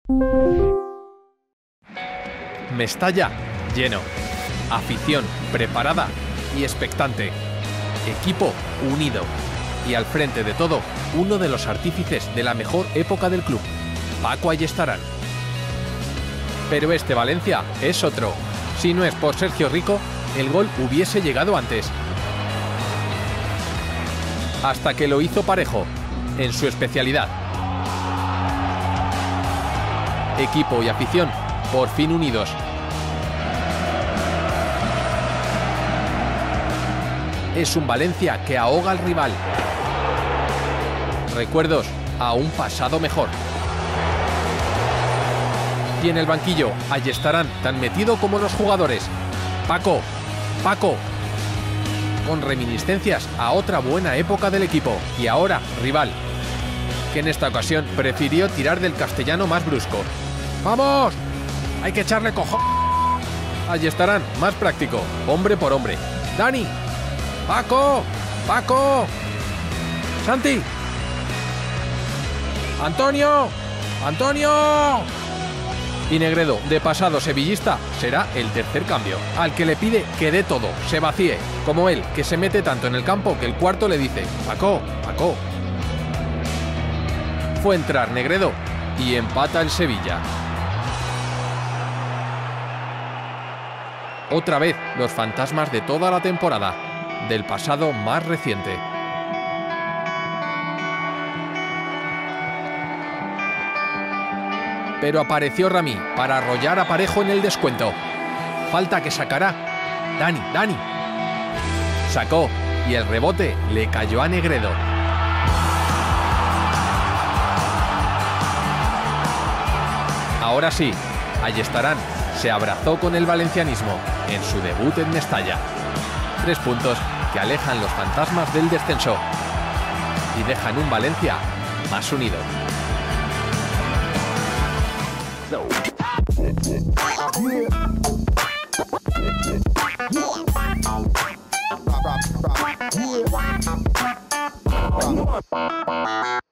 Mestalla lleno, afición preparada y expectante, equipo unido y al frente de todo, uno de los artífices de la mejor época del club, Paco Ayestarán. Pero este Valencia es otro. Si no es por Sergio Rico, el gol hubiese llegado antes. Hasta que lo hizo Parejo, en su especialidad. Equipo y afición, por fin unidos. Es un Valencia que ahoga al rival. Recuerdos a un pasado mejor. Y en el banquillo, Ayestarán, tan metido como los jugadores. Paco, Paco. Con reminiscencias a otra buena época del equipo. Y ahora, rival, que en esta ocasión prefirió tirar del castellano más brusco. ¡Vamos! Hay que echarle cojón. Ayestarán, más práctico, hombre por hombre. ¡Dani! ¡Paco! ¡Paco! ¡Santi! ¡Antonio! ¡Antonio! Y Negredo, de pasado sevillista, será el tercer cambio. Al que le pide que dé todo, se vacíe, como él, que se mete tanto en el campo que el cuarto le dice: Paco, Paco. Fue entrar Negredo y empata el Sevilla. Otra vez los fantasmas de toda la temporada, del pasado más reciente. Pero apareció Rami para arrollar a Parejo en el descuento. Falta que sacará. Dani. Sacó y el rebote le cayó a Negredo. Ahora sí, Ayestarán se abrazó con el valencianismo en su debut en Mestalla. 3 puntos que alejan los fantasmas del descenso y dejan un Valencia más unido. Yeah.